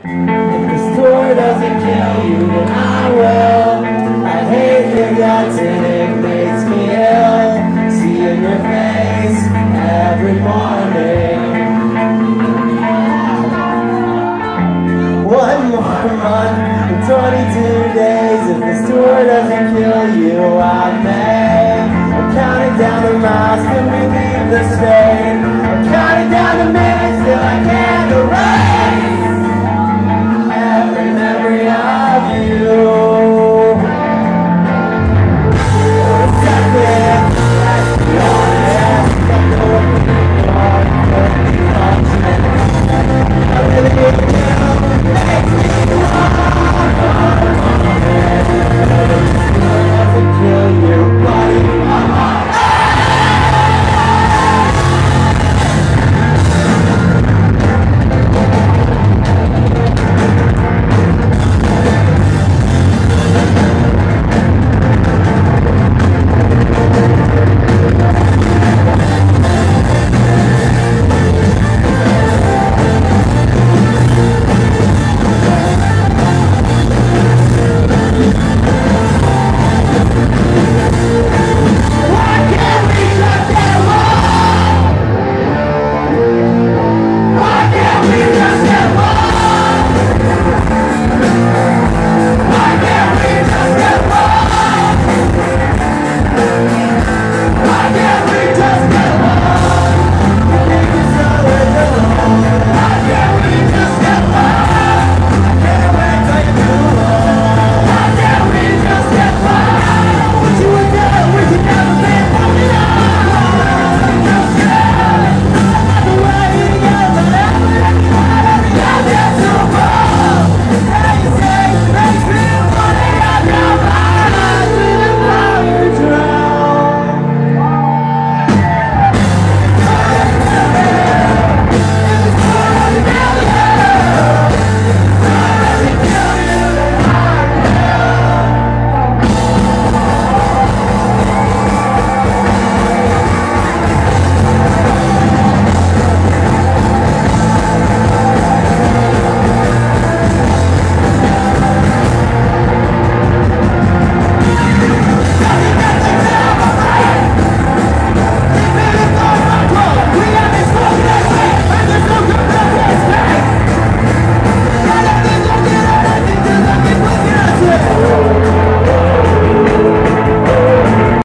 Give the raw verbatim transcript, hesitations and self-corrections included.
If the store doesn't kill you, then I will. I hate your guts and it makes me ill. Seeing your face every morning. One more month and twenty-two days. If the store doesn't kill you, I may. I'm counting down the miles till we leave the state.